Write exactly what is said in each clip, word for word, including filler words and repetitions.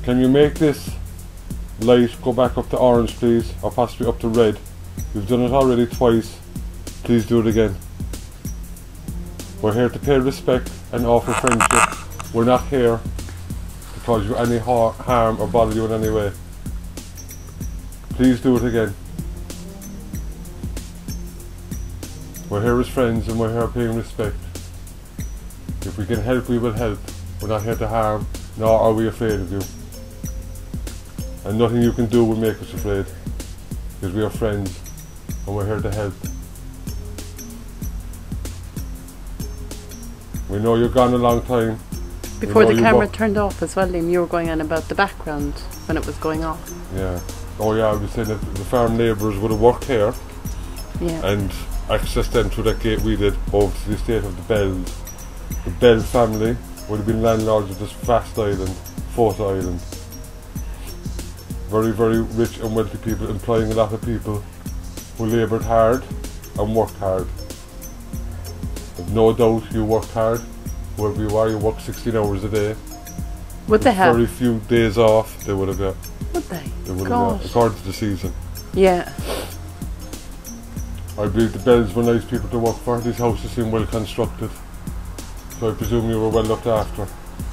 Can you make this light go back up to orange, please, or possibly up to red? You've done it already twice. Please do it again. We're here to pay respect and offer friendship. We're not here to cause you any ha harm or bother you in any way. Please do it again. We're here as friends and we're here paying respect. If we can help, we will help. We're not here to harm, nor are we afraid of you. And nothing you can do will make us afraid, because we are friends and we're here to help. We know you're gone a long time. Before the camera turned off as well, Liam, you were going on about the background when it was going off. Yeah. Oh yeah, I was saying that the farm labourers would have worked here. Yeah. And accessed them through that gate we did over to the estate of the Bells. The Bell family would have been landlords of this vast island, Fota Island. Very, very rich and wealthy people, employing a lot of people who laboured hard and worked hard. I've no doubt you worked hard. Whoever you are, you worked sixteen hours a day. Would they have? Very few days off they would have got. Would they? They would have got, according to the season. Yeah. I believe the Bells were nice people to work for. These houses seem well constructed. So I presume you were well looked after.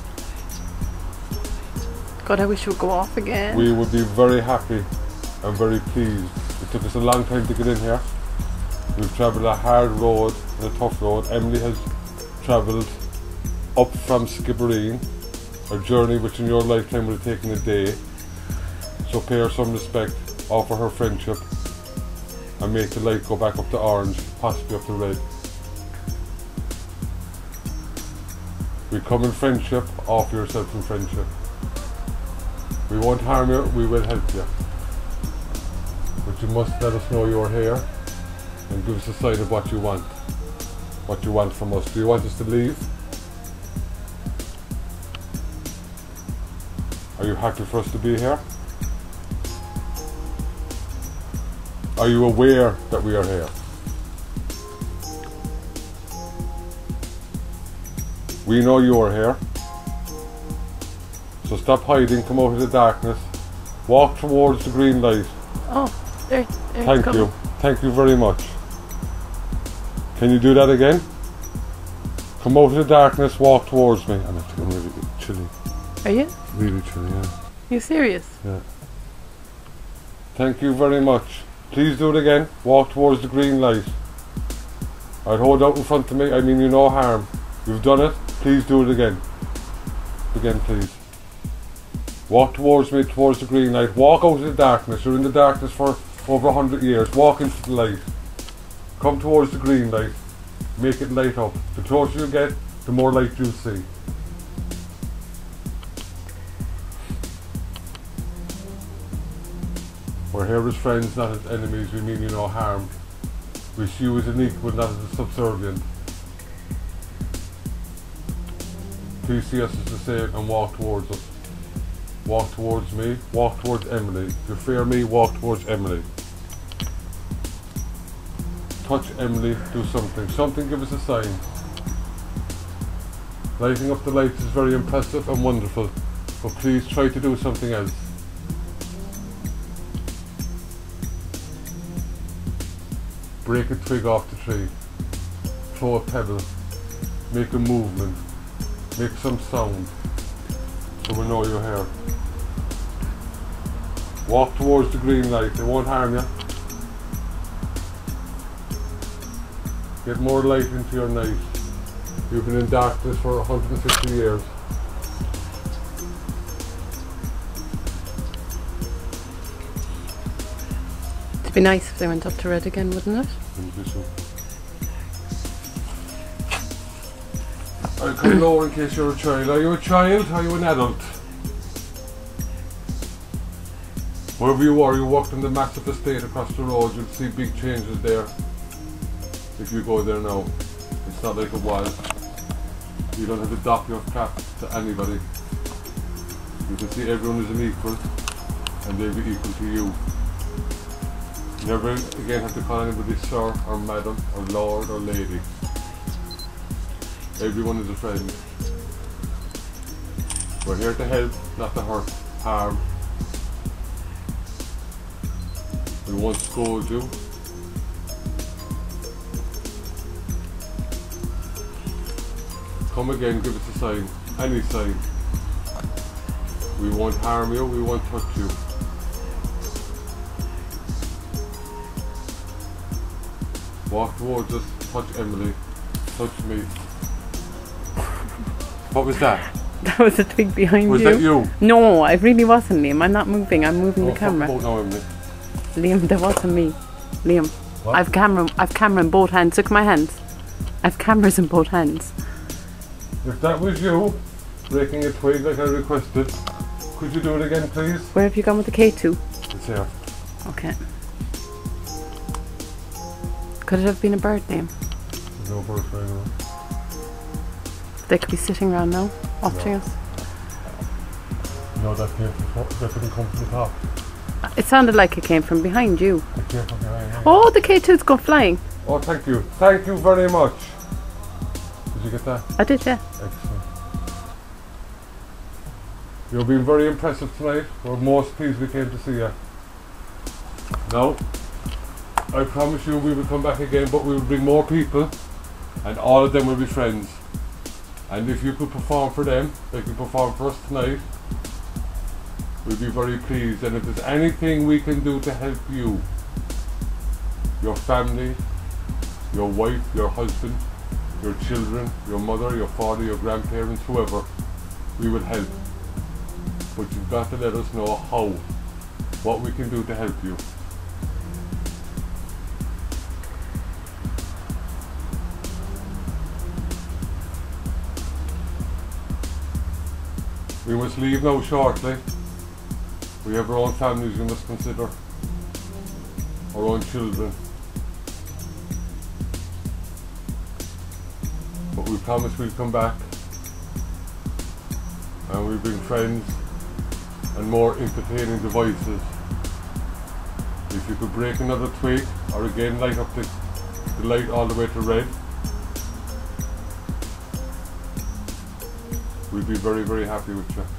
God, I wish it would go off again. We would be very happy and very pleased. It took us a long time to get in here. We've travelled a hard road and a tough road. Emily has travelled up from Skibbereen, a journey which in your lifetime would have taken a day. So pay her some respect, offer her friendship, and make the light go back up to orange, possibly up to red. We come in friendship, offer yourself in friendship. We won't harm you, we will help you. But you must let us know you're here and give us a sign of what you want. What you want from us. Do you want us to leave? Are you happy for us to be here? Are you aware that we are here? We know you are here. So stop hiding, come out of the darkness. Walk towards the green light. Oh, there, there Thank you. Thank you very much. Can you do that again? Come out of the darkness, walk towards me. I'm actually really chilly. Are you? Really chilly, yeah. You serious? Yeah. Thank you very much. Please do it again. Walk towards the green light. I'd hold out in front of me. I mean you no harm. You've done it. Please do it again. Again, please. Walk towards me, towards the green light. Walk out of the darkness. You're in the darkness for over a hundred years. Walk into the light. Come towards the green light. Make it light up. The closer you get, the more light you'll see. We're here as friends, not as enemies. We mean you no harm. We see you as an equal, not as a subservient. Please see us as the same and walk towards us. Walk towards me, walk towards Emily. If you fear me, walk towards Emily. Touch Emily, do something. Something, give us a sign. Lighting up the lights is very impressive and wonderful, but please try to do something else. Break a twig off the tree. Throw a pebble. Make a movement. Make some sound, so we know you're here. Walk towards the green light, it won't harm you. Get more light into your night. You've been in darkness for one hundred fifty years. It'd be nice if they went up to red again, wouldn't it? I'll come lower in case you're a child. Are you a child? Are you an adult? Wherever you are, you walked in the massive estate across the road, you'll see big changes there. If you go there now, it's not like it was. You don't have to dock your cap to anybody. You can see everyone is an equal, and they'll be equal to you. You never again have to call anybody sir or madam or lord or lady. Everyone is a friend. We're here to help, not to hurt. harm. We won't scold you. Come again, give us a sign, any sign. We won't harm you, we won't touch you. Walk towards us, touch Emily, touch me. What was that? That was a twig behind Was you. that you? No, I really wasn't, Liam. I'm not moving. I'm moving Oh, the camera. fuck about now, Emily. Liam, that wasn't me. Liam, What? I've camera. I've camera in both hands. Look at my hands. I've cameras in both hands. If that was you, breaking a twig like I requested, could you do it again, please? Where have you gone with the K two? It's here. Okay. Could it have been a bird, Liam? There's no birds flying around. They could be sitting around now, watching No. us. No, that came from, that didn't come from the top. It sounded like it came from behind you. It came from behind me. Oh, the K two's gone flying. Oh, thank you. Thank you very much. Did you get that? I did, yeah. Excellent. You've been very impressive tonight. We're most pleased we came to see you. Now, I promise you we will come back again, but we will bring more people, and all of them will be friends. And if you could perform for them, like you performed for us tonight, we'll be very pleased. And if there's anything we can do to help you, your family, your wife, your husband, your children, your mother, your father, your grandparents, whoever, we will help. But you've got to let us know how, what we can do to help you. We must leave now shortly. We have our own families we must consider, our own children. But we promise we'll come back and we'll bring friends and more entertaining devices. If you could break another twig or again light up the, the light all the way to red, we'd be very, very happy with you.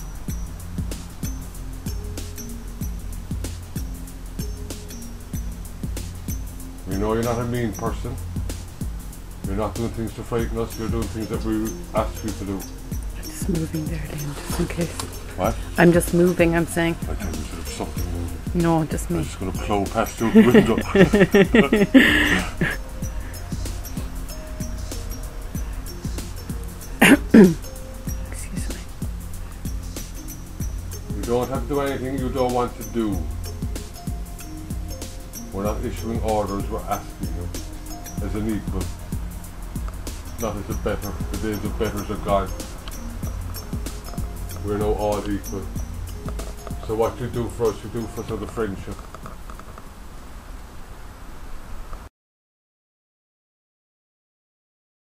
We know you're not a mean person. You're not doing things to frighten us, you're doing things that we asked you to do. I'm just moving there, Liam, just in case. What? I'm just moving, I'm saying. I think we should have something moving. No, just I'm me. just going to plough past your window. Excuse me. You don't have to do anything you don't want to do. We're not issuing orders, we're asking you as an equal. Not as a better. The days of betters are gone. We're now all equal. So what you do for us, you do for us out of friendship.